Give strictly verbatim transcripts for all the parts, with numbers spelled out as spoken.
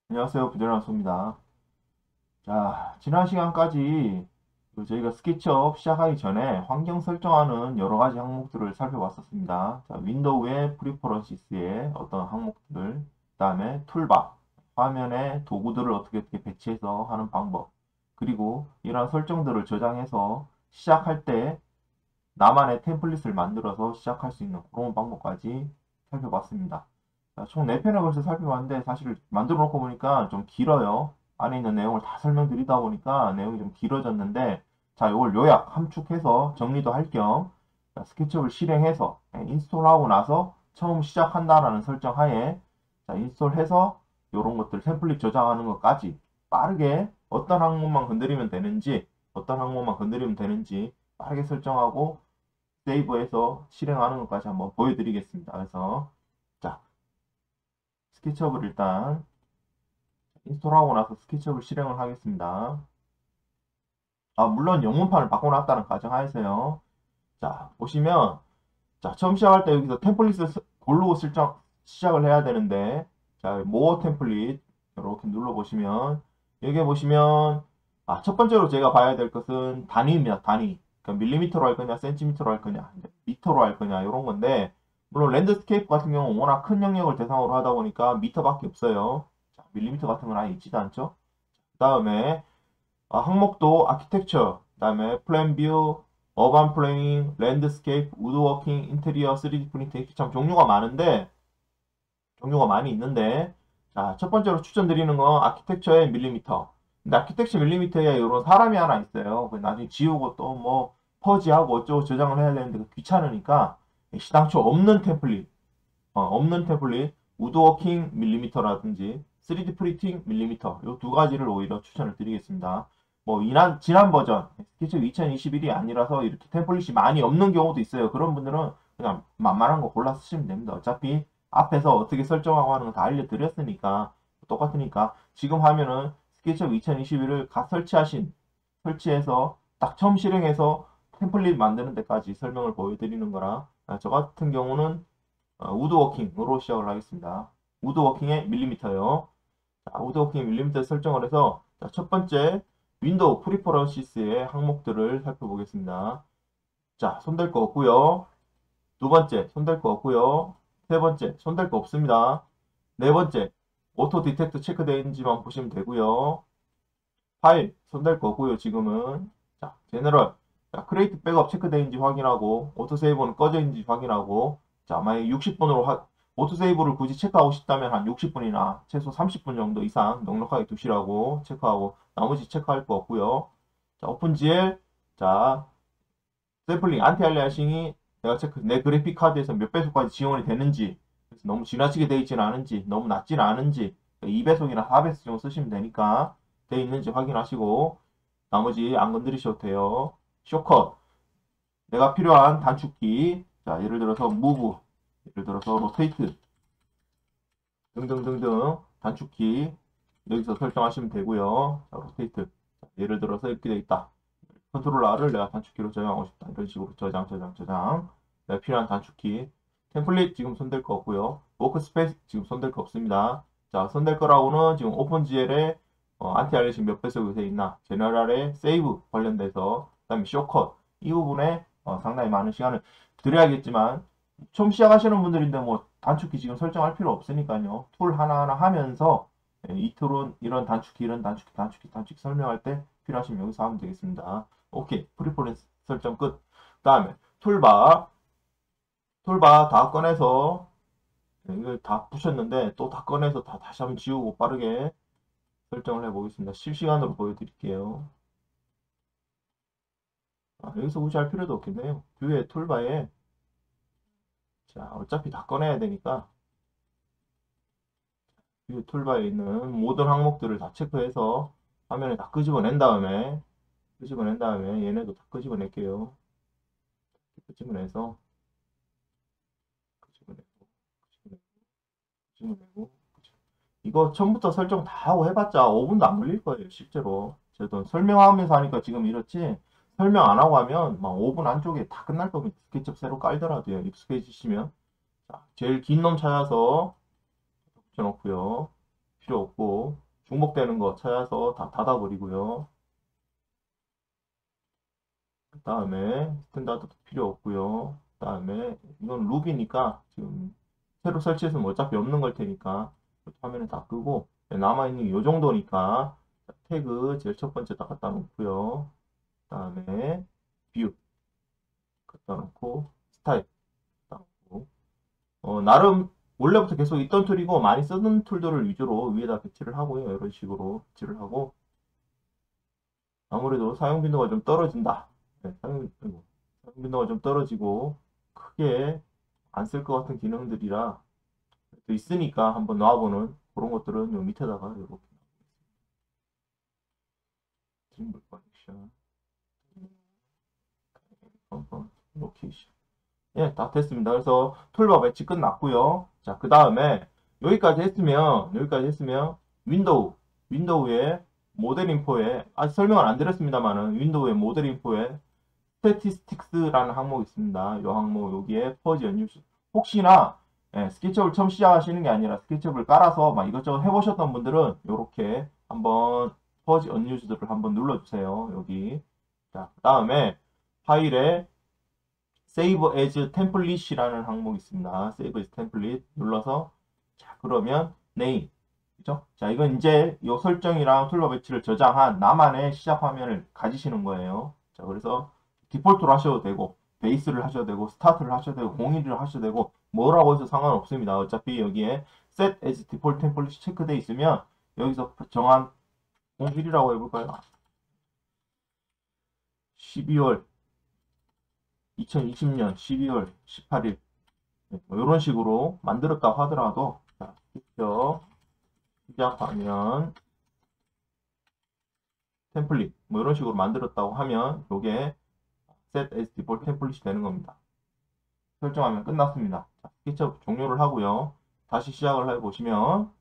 안녕하세요. 부자연수입니다. 자, 지난 시간까지 그 저희가 스케치업 시작하기 전에 환경 설정하는 여러 가지 항목들을 살펴봤었습니다. 자, 윈도우의 프리퍼런시스의 어떤 항목들, 그 다음에 툴바, 화면에 도구들을 어떻게 어떻게 배치해서 하는 방법, 그리고 이러한 설정들을 저장해서 시작할 때 나만의 템플릿을 만들어서 시작할 수 있는 그런 방법까지 살펴봤습니다. 자, 총 네 편을 걸쳐 살펴봤는데 사실 만들어 놓고 보니까 좀 길어요. 안에 있는 내용을 다 설명드리다 보니까 내용이 좀 길어졌는데, 자, 이걸 요약, 함축해서 정리도 할 겸 스케치업을 실행해서 예, 인스톨하고 나서 처음 시작한다라는 설정 하에 자, 인스톨해서 이런 것들 템플릿 저장하는 것까지 빠르게 어떤 항목만 건드리면 되는지 어떤 항목만 건드리면 되는지 빠르게 설정하고 세이브해서 실행하는 것까지 한번 보여드리겠습니다. 그래서 자, 스케치업을 일단 인스톨하고 나서 스케치업을 실행을 하겠습니다. 아, 물론 영문판을 바꿔놨다는 가정하에서요. 자, 보시면 자, 처음 시작할 때 여기서 템플릿을 고르고 설정 시작을 해야 되는데, 자, 모어 템플릿 이렇게 눌러보시면 여기 보시면 아, 첫 번째로 제가 봐야 될 것은 단위입니다. 단위. 그러니까 밀리미터로 할 거냐, 센티미터로 할 거냐, 미터로 할 거냐 이런 건데, 물론 랜드스케이프 같은 경우는 워낙 큰 영역을 대상으로 하다 보니까 미터밖에 없어요. 자, 밀리미터 같은 건 아예 있지도 않죠. 그 다음에 아, 항목도 아키텍처, 그다음에 플랜 뷰, 어반 플래닝, 랜드스케이프, 우드워킹, 인테리어, 쓰리디 프린트 이렇게 참 종류가 많은데 종류가 많이 있는데 자, 첫 번째로 추천드리는 건 아키텍처의 밀리미터. 근데 아키텍처 밀리미터에 이런 사람이 하나 있어요. 그 나중에 지우고 또 뭐 퍼지하고 어쩌고 저장을 해야 되는데 그 귀찮으니까 시당초 없는 템플릿, 어, 없는 태블릿, 우드워킹 밀리미터라든지 쓰리디 프린팅 밀리미터 이 두 가지를 오히려 추천을 드리겠습니다. 뭐 이난 지난 버전 스케치 이천이십일이 아니라서 이렇게 템플릿이 많이 없는 경우도 있어요. 그런 분들은 그냥 만만한 거 골라 쓰시면 됩니다. 어차피 앞에서 어떻게 설정하고 하는 거 다 알려드렸으니까 똑같으니까 지금 하면은 스케치업 이천이십일을 갓 설치하신 설치해서 딱 처음 실행해서 템플릿 만드는 데까지 설명을 보여드리는 거라 아, 저 같은 경우는 어, 우드워킹으로 시작을 하겠습니다. 우드워킹의 밀리미터요. 자, 우드워킹 밀리미터 설정을 해서 자, 첫 번째 윈도우 프리퍼런시스의 항목들을 살펴보겠습니다. 자, 손댈 거 없고요. 두 번째, 손댈 거 없고요. 세 번째, 손댈 거 없습니다. 네 번째, 오토 디텍트 체크되어 있는지만 보시면 되고요. 파일, 손댈 거 없고요, 지금은. 자, 제너럴. 자, 크레이트 백업 체크되어 있는지 확인하고, 오토세이브는 꺼져 있는지 확인하고, 자, 만약에 육십 분으로 하, 오토세이브를 굳이 체크하고 싶다면 한 육십 분이나 최소 삼십 분 정도 이상 넉넉하게 두시라고 체크하고, 나머지 체크할 거 없고요. 자, 오픈지엘. 자, 샘플링, 안티 알리아싱이 내가 체크, 내 그래픽 카드에서 몇 배속까지 지원이 되는지, 그래서 너무 지나치게 되어 있지는 않은지, 너무 낮지는 않은지, 이 배속이나 사 배속 정도 쓰시면 되니까, 되어 있는지 확인하시고, 나머지 안 건드리셔도 돼요. 쇼컷. 내가 필요한 단축키. 자, 예를 들어서 move, 예를 들어서 rotate 등등등등 단축키 여기서 설정하시면 되고요. 자, rotate. 자, 예를 들어서 이렇게 되어 있다. 컨트롤 R을 내가 단축키로 저장하고 싶다. 이런 식으로 저장, 저장, 저장. 내가 필요한 단축키. 템플릿 지금 손댈 거 없고요. 워크스페이스 지금 손댈 거 없습니다. 자, 손댈 거라고는 지금 오픈지엘에 어, 안티 알리싱 몇 배속이 되어 있나, 제너럴에 세이브 관련돼서, 그 다음에 쇼컷 이 부분에 어, 상당히 많은 시간을 드려야겠지만 처음 시작하시는 분들인데 뭐 단축키 지금 설정할 필요 없으니까요. 툴 하나하나 하면서 예, 이 툴은 이런 단축키, 이런 단축키, 단축키, 단축키 설명할 때 필요하시면 여기서 하면 되겠습니다. 오케이. 프리퍼런스 설정 끝. 그 다음에 툴바. 툴바 다 꺼내서 네, 이걸 다 부셨는데 또 다 꺼내서 다 다시 한번 지우고 빠르게 설정을 해보겠습니다. 실시간으로 보여드릴게요. 아, 여기서 굳이 할 필요도 없겠네요. 뷰의 툴바에 자, 어차피 다 꺼내야 되니까 뷰 툴바에 있는 모든 항목들을 다 체크해서 화면에 다 끄집어낸 다음에 끄집어낸 다음에 얘네도 다 끄집어낼게요. 끄집어내서 끄집어내고 끄집어내고 끄집어내고 이거 처음부터 설정 다 하고 해봤자 오 분도 안 걸릴 거예요, 실제로. 저도 설명하면서 하니까 지금 이렇지, 설명 안 하고 하면 막 오 분 안쪽에 다 끝날 겁니다. 스케치업 새로 깔더라도요, 익숙해지시면. 자, 제일 긴 놈 찾아서 붙여놓고요. 필요 없고 중복되는 거 찾아서 다 닫아버리고요. 그 다음에 스탠다드도 필요 없고요. 그 다음에 이건 루비니까 지금 새로 설치해서는 어차피 없는 걸 테니까 화면에 다 끄고 남아있는 게 이 정도니까 태그 제일 첫 번째 다 갖다 놓고요. 그 다음에 뷰 갖다 놓고 스타일 갖다 놓고 어, 나름 원래부터 계속 있던 툴이고 많이 쓰던 툴들을 위주로 위에다 배치를 하고요. 이런 식으로 배치를 하고 아무래도 사용 빈도가 좀 떨어진다. 네, 사용, 아이고, 사용 빈도가 좀 떨어지고 크게 안 쓸 것 같은 기능들이라 또 있으니까 한번 놔보는 그런 것들은 요 밑에다가 이렇게 드림볼 커넥션, 로케이션. 예, 다 됐습니다. 그래서 툴바 배치 끝났고요. 자, 그 다음에 여기까지 했으면 여기까지 했으면 윈도우 윈도우에 모델 인포에 아직 설명을 안 드렸습니다만은 윈도우의 모델 인포에 스태티스틱스라는 항목이 있습니다. 이 항목 여기에 퍼지 언유스 혹시나 예, 스케치업을 처음 시작하시는 게 아니라 스케치업을 깔아서 막 이것저것 해보셨던 분들은 이렇게 한번 퍼지 언유스를 한번 눌러주세요. 여기 자, 그 다음에 파일에 Save as Template이라는 항목이 있습니다. Save as Template 눌러서 자 그러면 name 그죠? 자 이건 이제 이 설정이랑 툴바 배치를 저장한 나만의 시작 화면을 가지시는 거예요. 자 그래서 디폴트로 하셔도 되고 베이스를 하셔도 되고 스타트를 하셔도 되고 공일을 하셔도 되고 뭐라고 해서 상관없습니다. 어차피 여기에 set as default template 체크되어 있으면 여기서 정한 공일이라고 해볼까요? 십이월 이천이십 년 십이월 십팔일 뭐 이런 식으로 만들었다 하더라도 자, 직접 시작하면 템플릿 뭐 이런 식으로 만들었다고 하면 이게 set as default 템플릿이 되는 겁니다. 설정하면 끝났습니다. 자, 스케치업 종료를 하고요. 다시 시작을 해보시면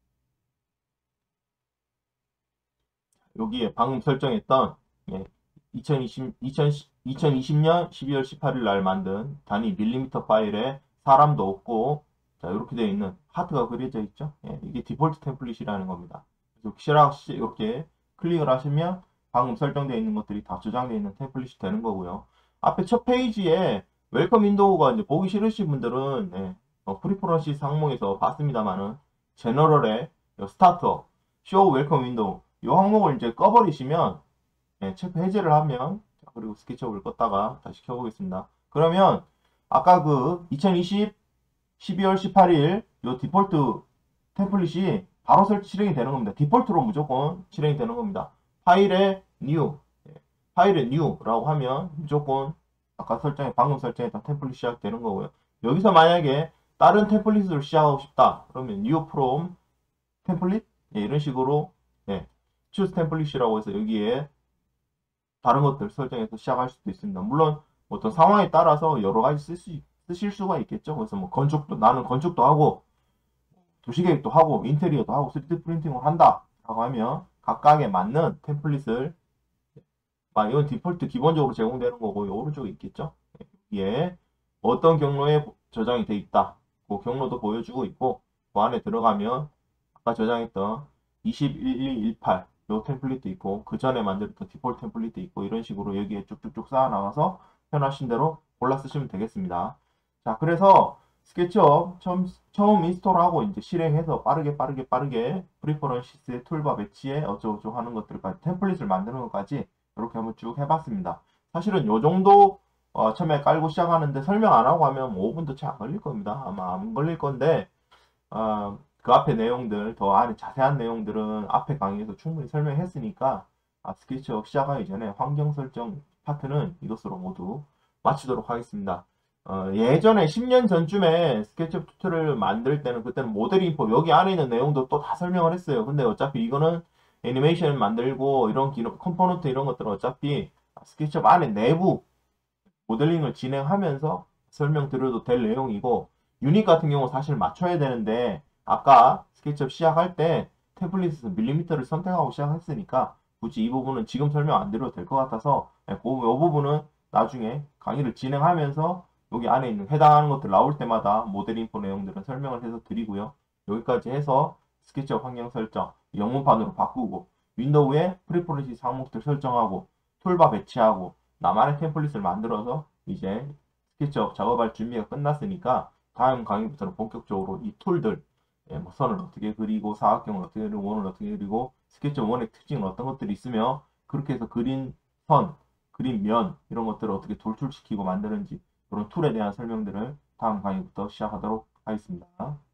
여기에 방금 설정했던 예, 이천이십, 이천이십 년 십이월 십팔일 날 만든 단위 밀리미터 파일에 사람도 없고 자 이렇게 되어 있는 하트가 그려져 있죠. 예, 이게 디폴트 템플릿이라는 겁니다. 그래서 시락 이렇게 클릭을 하시면 방금 설정되어 있는 것들이 다 저장되어 있는 템플릿이 되는 거고요. 앞에 첫 페이지에 웰컴 윈도우가 이제 보기 싫으신 분들은 예, 어, 프리퍼런시 항목에서 봤습니다만은 제너럴에 스타터, 쇼 웰컴 윈도우 이 항목을 이제 꺼버리시면 예, 체크 해제를 하면 자, 그리고 스케치업을 껐다가 다시 켜보겠습니다. 그러면 아까 그 이천이십 십이월 십팔일 요 디폴트 템플릿이 바로 설치 실행이 되는 겁니다. 디폴트로 무조건 실행이 되는 겁니다. 파일에 new 예, 파일에 new라고 하면 무조건 아까 설정에 방금 설정했던 템플릿 시작되는 거고요. 여기서 만약에 다른 템플릿을 시작하고 싶다 그러면 new from 템플릿 예, 이런 식으로 예, choose 템플릿이라고 해서 여기에 다른 것들 설정해서 시작할 수도 있습니다. 물론 어떤 상황에 따라서 여러 가지 쓸 수, 쓰실 수가 있겠죠. 그래서 뭐 건축도 나는 건축도 하고 도시계획도 하고 인테리어도 하고 쓰리디 프린팅을 한다 라고 하면 각각에 맞는 템플릿을 아, 이건 디폴트 기본적으로 제공되는 거고 오른쪽에 있겠죠. 여기에 어떤 경로에 저장이 돼 있다. 그 경로도 보여주고 있고 그 안에 들어가면 아까 저장했던 이십일이십팔 요 템플릿도 있고 그 전에 만들었던 디폴트 템플릿도 있고 이런 식으로 여기에 쭉쭉쭉 쌓아 나가서 편하신 대로 골라 쓰시면 되겠습니다. 자 그래서 스케치업 처음, 처음 인스톨하고 이제 실행해서 빠르게 빠르게 빠르게 프리퍼런시스의 툴바 배치에 어쩌고저쩌고 하는 것들까지 템플릿을 만드는 것까지 이렇게 한번 쭉 해봤습니다. 사실은 요 정도 어, 처음에 깔고 시작하는데 설명 안 하고 하면 뭐 오 분도 채 안 걸릴 겁니다. 아마 안 걸릴 건데 어, 그 앞에 내용들 더 안에 자세한 내용들은 앞에 강의에서 충분히 설명했으니까 아, 스케치업 시작하기 전에 환경 설정 파트는 이것으로 모두 마치도록 하겠습니다. 어, 예전에 십 년 전쯤에 스케치업 튜토리얼을 만들 때는 그때는 모델 인포 여기 안에 있는 내용도 또 다 설명을 했어요. 근데 어차피 이거는 애니메이션 만들고 이런 기능, 컴포넌트 이런 것들은 어차피 스케치업 안에 내부 모델링을 진행하면서 설명드려도 될 내용이고 유닛 같은 경우 사실 맞춰야 되는데 아까 스케치업 시작할 때 태블릿에서 밀리미터를 선택하고 시작했으니까 굳이 이 부분은 지금 설명 안 드려도 될 것 같아서 이 부분은 나중에 강의를 진행하면서 여기 안에 있는 해당하는 것들 나올 때마다 모델 인포 내용들은 설명을 해서 드리고요. 여기까지 해서 스케치업 환경 설정, 영문판으로 바꾸고, 윈도우에 프리퍼런시 항목들 설정하고, 툴바 배치하고, 나만의 템플릿을 만들어서 이제 스케치업 작업할 준비가 끝났으니까 다음 강의부터는 본격적으로 이 툴들, 예, 뭐 선을 어떻게 그리고 사각형을 어떻게 그리고 원을 어떻게 그리고 스케치업 원의 특징은 어떤 것들이 있으며 그렇게 해서 그린 선, 그린 면 이런 것들을 어떻게 돌출시키고 만드는지 그런 툴에 대한 설명들을 다음 강의부터 시작하도록 하겠습니다.